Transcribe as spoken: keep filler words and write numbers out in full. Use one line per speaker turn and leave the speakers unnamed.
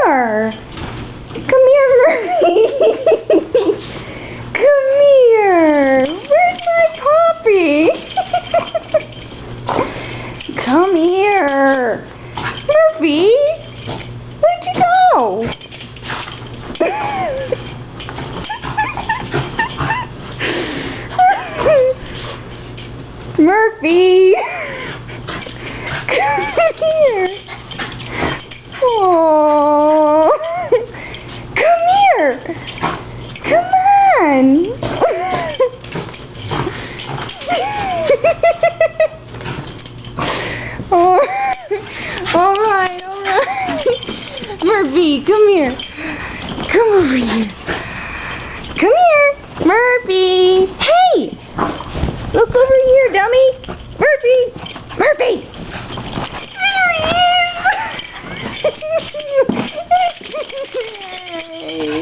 here. Come here, Murphy. Come here. Where's my puppy? Come here. Murphy, where'd you go? Murphy! Come here! Oh, come here! Come on! Oh, all right, all right. Murphy, come here. Come over here. Come here, Murphy. Hey! Look over here, dummy! Murphy! Murphy! There he is!